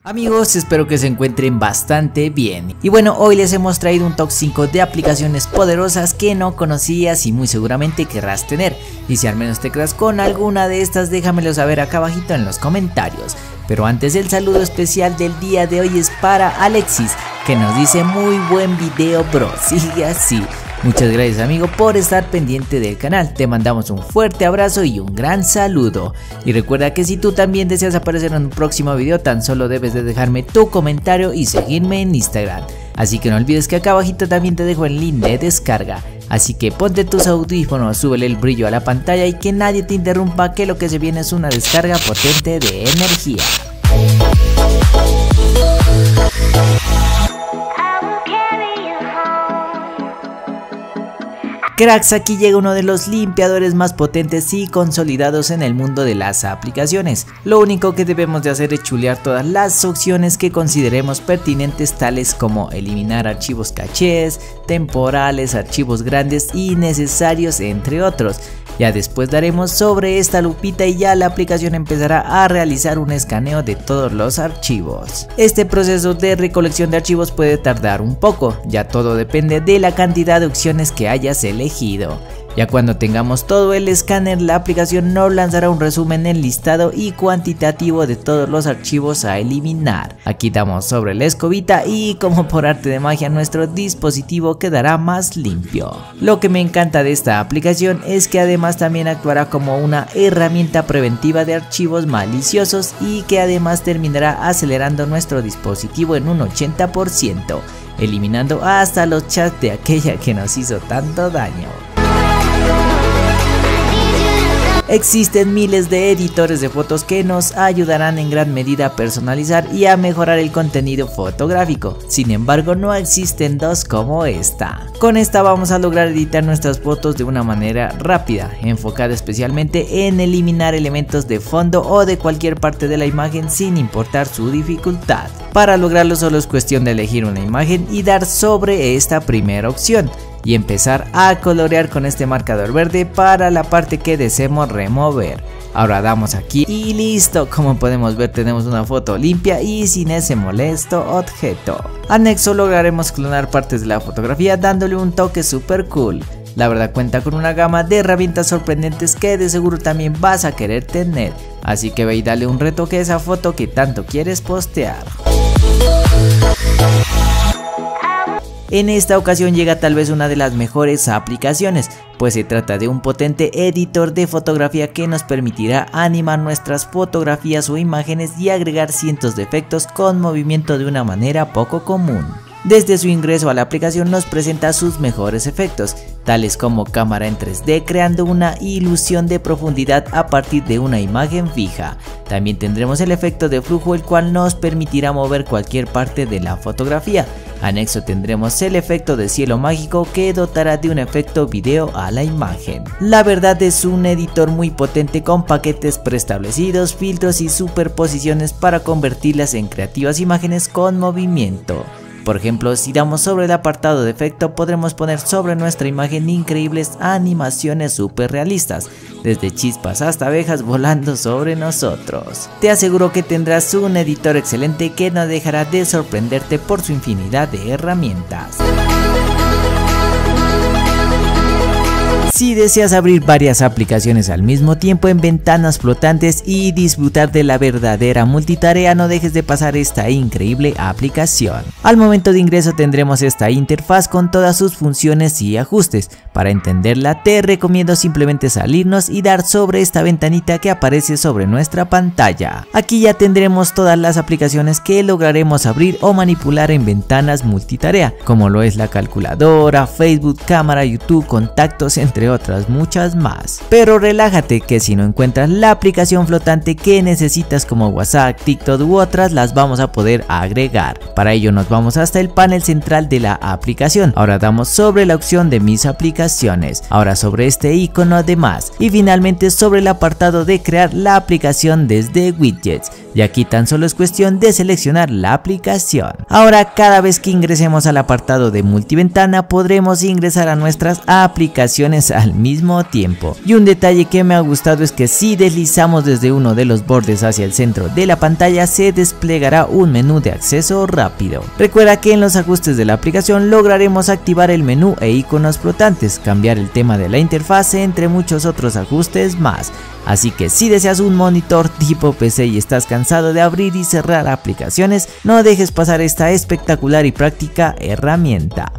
Amigos, espero que se encuentren bastante bien. Y bueno, hoy les hemos traído un top 5 de aplicaciones poderosas que no conocías y muy seguramente querrás tener. Y si al menos te quedas con alguna de estas, déjamelo saber acá abajito en los comentarios. Pero antes, el saludo especial del día de hoy es para Alexis, que nos dice: muy buen video, bro, sigue así. Muchas gracias, amigo, por estar pendiente del canal. Te mandamos un fuerte abrazo y un gran saludo. Y recuerda que si tú también deseas aparecer en un próximo video, tan solo debes de dejarme tu comentario y seguirme en Instagram. Así que no olvides que acá abajito también te dejo el link de descarga. Así que ponte tus audífonos, súbele el brillo a la pantalla y que nadie te interrumpa, que lo que se viene es una descarga potente de energía. Cracks, aquí llega uno de los limpiadores más potentes y consolidados en el mundo de las aplicaciones. Lo único que debemos de hacer es chulear todas las opciones que consideremos pertinentes, tales como eliminar archivos cachés, temporales, archivos grandes y necesarios, entre otros. Ya después daremos sobre esta lupita y ya la aplicación empezará a realizar un escaneo de todos los archivos. Este proceso de recolección de archivos puede tardar un poco, ya todo depende de la cantidad de opciones que hayas elegido. Ya cuando tengamos todo el escáner, la aplicación nos lanzará un resumen enlistado y cuantitativo de todos los archivos a eliminar. Aquí damos sobre la escobita y, como por arte de magia, nuestro dispositivo quedará más limpio. Lo que me encanta de esta aplicación es que además también actuará como una herramienta preventiva de archivos maliciosos y que además terminará acelerando nuestro dispositivo en un 80%, eliminando hasta los chats de aquella que nos hizo tanto daño. Existen miles de editores de fotos que nos ayudarán en gran medida a personalizar y a mejorar el contenido fotográfico. Sin embargo, no existen dos como esta. Con esta vamos a lograr editar nuestras fotos de una manera rápida, enfocada especialmente en eliminar elementos de fondo o de cualquier parte de la imagen sin importar su dificultad. Para lograrlo solo es cuestión de elegir una imagen y dar sobre esta primera opción y empezar a colorear con este marcador verde para la parte que deseemos remover. Ahora damos aquí y listo. Como podemos ver, tenemos una foto limpia y sin ese molesto objeto. Anexo, lograremos clonar partes de la fotografía dándole un toque super cool. La verdad, cuenta con una gama de herramientas sorprendentes que de seguro también vas a querer tener. Así que ve y dale un retoque a esa foto que tanto quieres postear. En esta ocasión llega tal vez una de las mejores aplicaciones, pues se trata de un potente editor de fotografía que nos permitirá animar nuestras fotografías o imágenes y agregar cientos de efectos con movimiento de una manera poco común. Desde su ingreso a la aplicación nos presenta sus mejores efectos, tales como cámara en 3D, creando una ilusión de profundidad a partir de una imagen fija. También tendremos el efecto de flujo, el cual nos permitirá mover cualquier parte de la fotografía. Anexo tendremos el efecto de cielo mágico, que dotará de un efecto video a la imagen. La verdad, es un editor muy potente con paquetes preestablecidos, filtros y superposiciones para convertirlas en creativas imágenes con movimiento. Por ejemplo, si damos sobre el apartado de efecto, podremos poner sobre nuestra imagen increíbles animaciones super realistas, desde chispas hasta abejas volando sobre nosotros. Te aseguro que tendrás un editor excelente que no dejará de sorprenderte por su infinidad de herramientas. Si deseas abrir varias aplicaciones al mismo tiempo en ventanas flotantes y disfrutar de la verdadera multitarea, no dejes de pasar esta increíble aplicación. Al momento de ingreso tendremos esta interfaz con todas sus funciones y ajustes. Para entenderla, te recomiendo simplemente salirnos y dar sobre esta ventanita que aparece sobre nuestra pantalla. Aquí ya tendremos todas las aplicaciones que lograremos abrir o manipular en ventanas multitarea, como lo es la calculadora, Facebook, cámara, YouTube, contactos, entre otras muchas más. Pero relájate, que si no encuentras la aplicación flotante que necesitas como WhatsApp, TikTok u otras, las vamos a poder agregar. Para ello nos vamos hasta el panel central de la aplicación. Ahora damos sobre la opción de mis aplicaciones, ahora sobre este icono de más y finalmente sobre el apartado de crear la aplicación desde widgets. y aquí tan solo es cuestión de seleccionar la aplicación. Ahora cada vez que ingresemos al apartado de multiventana podremos ingresar a nuestras aplicaciones al mismo tiempo. Y un detalle que me ha gustado es que si deslizamos desde uno de los bordes hacia el centro de la pantalla se desplegará un menú de acceso rápido. Recuerda que en los ajustes de la aplicación lograremos activar el menú e iconos flotantes, cambiar el tema de la interfaz entre muchos otros ajustes más. Así que si deseas un monitor tipo PC y estás cansado de abrir y cerrar aplicaciones, no dejes pasar esta espectacular y práctica herramienta.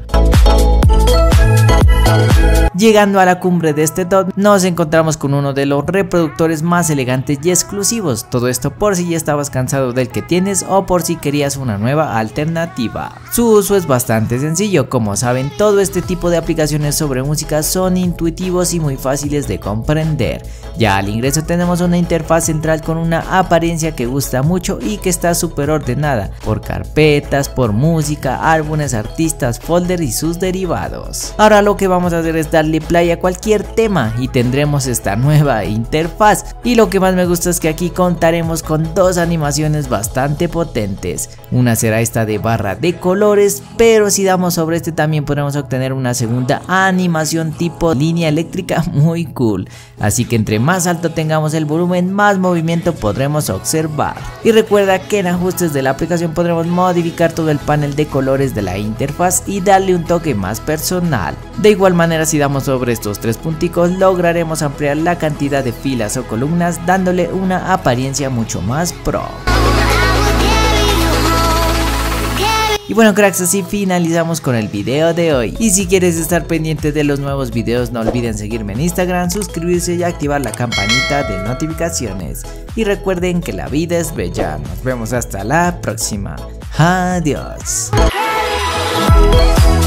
Llegando a la cumbre de este top, nos encontramos con uno de los reproductores más elegantes y exclusivos. Todo esto por si ya estabas cansado del que tienes o por si querías una nueva alternativa. Su uso es bastante sencillo. Como saben, todo este tipo de aplicaciones sobre música son intuitivos y muy fáciles de comprender. Ya al ingreso tenemos una interfaz central con una apariencia que gusta mucho y que está súper ordenada por carpetas, por música, álbumes, artistas, folders y sus derivados. Ahora lo que vamos a hacer es darle play a cualquier tema y tendremos esta nueva interfaz. Y lo que más me gusta es que aquí contaremos con dos animaciones bastante potentes. Una será esta de barra de colores, pero si damos sobre este también podremos obtener una segunda animación tipo línea eléctrica muy cool. Así que entre más alto tengamos el volumen, más movimiento podremos observar. Y recuerda que en ajustes de la aplicación podremos modificar todo el panel de colores de la interfaz y darle un toque más personal. De igual manera, si damos sobre estos tres punticos, lograremos ampliar la cantidad de filas o columnas, dándole una apariencia mucho más pro. Y bueno cracks, así finalizamos con el video de hoy. Y si quieres estar pendiente de los nuevos videos, no olviden seguirme en Instagram, suscribirse y activar la campanita de notificaciones. Y recuerden que la vida es bella. Nos vemos hasta la próxima. Adiós.